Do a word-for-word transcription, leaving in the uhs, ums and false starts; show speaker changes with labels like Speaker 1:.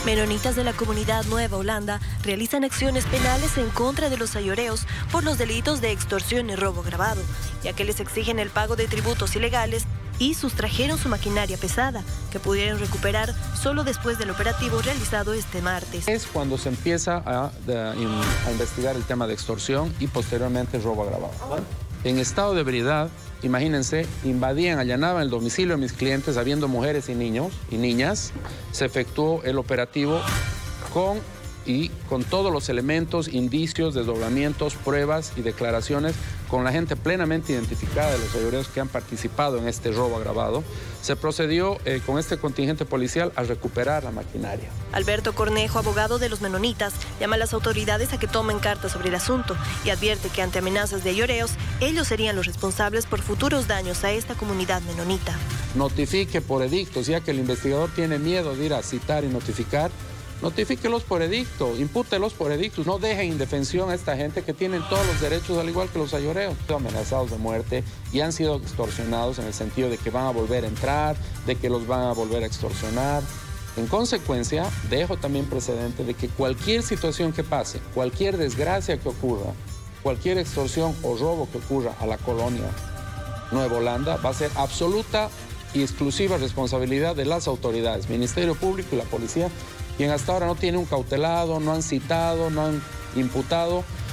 Speaker 1: Menonitas de la comunidad Nueva Holanda realizan acciones penales en contra de los ayoreos por los delitos de extorsión y robo agravado, ya que les exigen el pago de tributos ilegales y sustrajeron su maquinaria pesada, que pudieron recuperar solo después del operativo realizado este martes.
Speaker 2: Es cuando se empieza a, a investigar el tema de extorsión y posteriormente robo agravado. En estado de ebriedad, imagínense, invadían, allanaban el domicilio de mis clientes, habiendo mujeres y niños y niñas. Se efectuó el operativo con, y con todos los elementos, indicios, desdoblamientos, pruebas y declaraciones, con la gente plenamente identificada de los ayoreos que han participado en este robo agravado. Se procedió eh, con este contingente policial a recuperar la maquinaria.
Speaker 1: Alberto Cornejo, abogado de los menonitas, llama a las autoridades a que tomen cartas sobre el asunto y advierte que ante amenazas de ayoreos, ellos serían los responsables por futuros daños a esta comunidad menonita.
Speaker 2: Notifique por edictos, ya que el investigador tiene miedo de ir a citar y notificar. Notifíquelos por edicto, impútelos por edictos, no dejen indefensión a esta gente que tienen todos los derechos al igual que los ayoreos. Amenazados de muerte y han sido extorsionados en el sentido de que van a volver a entrar, de que los van a volver a extorsionar. En consecuencia, dejo también precedente de que cualquier situación que pase, cualquier desgracia que ocurra, cualquier extorsión o robo que ocurra a la colonia Nueva Holanda va a ser absoluta y exclusiva responsabilidad de las autoridades, Ministerio Público y la Policía, quien hasta ahora no tiene un cautelado, no han citado, no han imputado